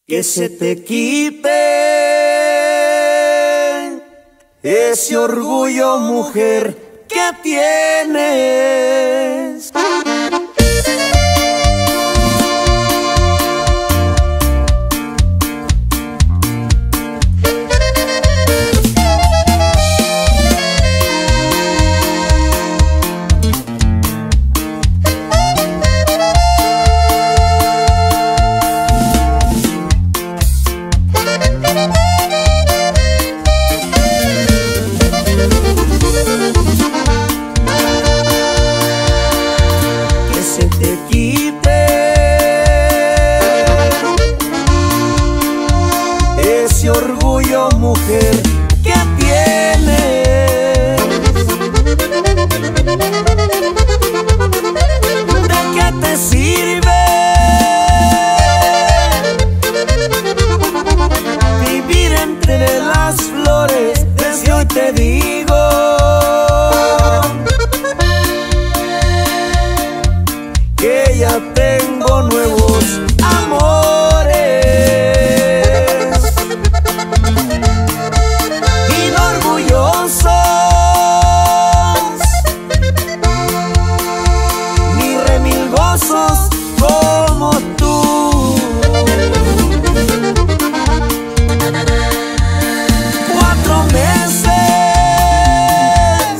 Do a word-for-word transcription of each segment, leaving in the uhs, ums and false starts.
Que se te quite ese orgullo, mujer, que tienes. Ese orgullo, mujer, que tienes. ¿De qué te sirve vivir entre las flores? Desde hoy te digo que ya tengo nuevos amores. Como tú, cuatro meses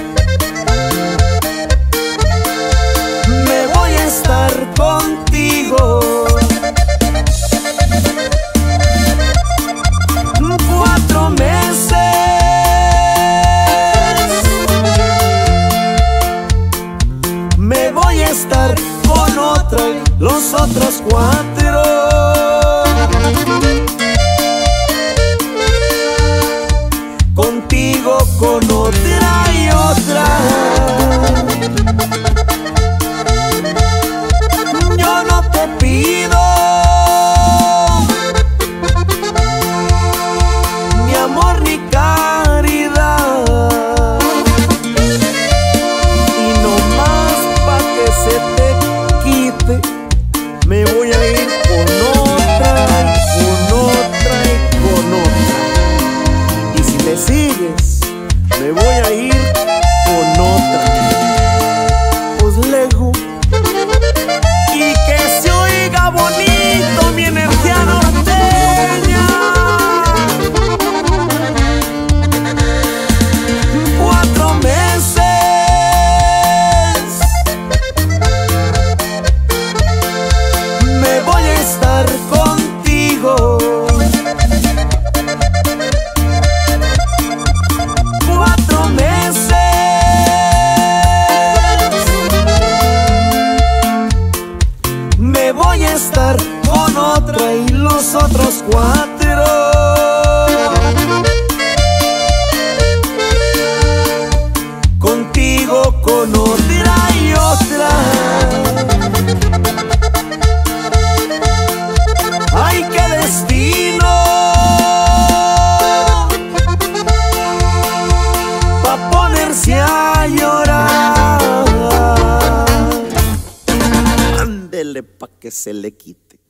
me voy a estar contigo. Cuatro meses me voy a estar con otra, los otros cuatro contigo, con otra y otra. Yo no te pido ni amor ni caridad, y no más pa' que se te quite, me voy a ir con otra, con otra y con otra. Y si me sigues, me voy a ir con otra. Pues lejos, y que se oiga bonito mi energía norteña. Cuatro meses me voy a estar contigo. Cuatro meses me voy a estar con otra, y los otros cuatro contigo, con otra y otra. ¡Ay, qué destino! Pa' ponerse a llorar. Ándele pa' que se le quite.